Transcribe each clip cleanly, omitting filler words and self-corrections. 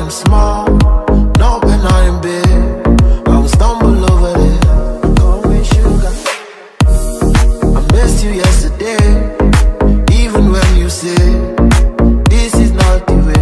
I'm small, not when I am big. I will stumble over there. Call me sugar. I missed you yesterday, even when you said this is not the way.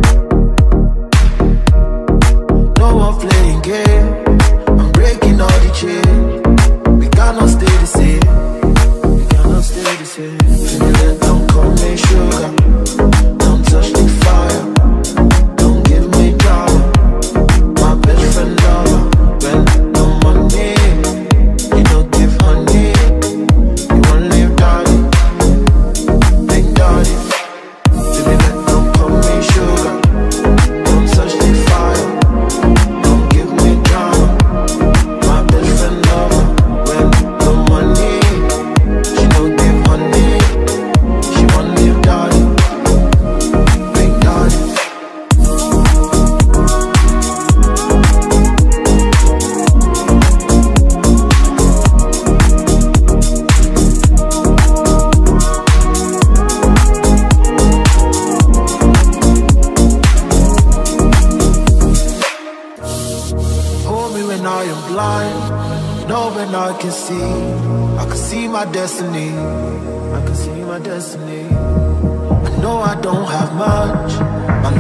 No more playing game, I'm breaking all the chains. We cannot stay the same. We cannot stay the same. Don't call me sugar. Don't touch the fire. Don't give me drama. My best friend lover. When no money, you don't give honey. You won't leave daddy, big daddy. Don't call me sugar. Don't touch the fire. Don't give me drama. My best friend lover. When no money, she don't give honey. She won't leave daddy, big daddy. Hold me when I am blind, know when I can see. I can see my destiny, I can see my destiny. I know I don't have much, my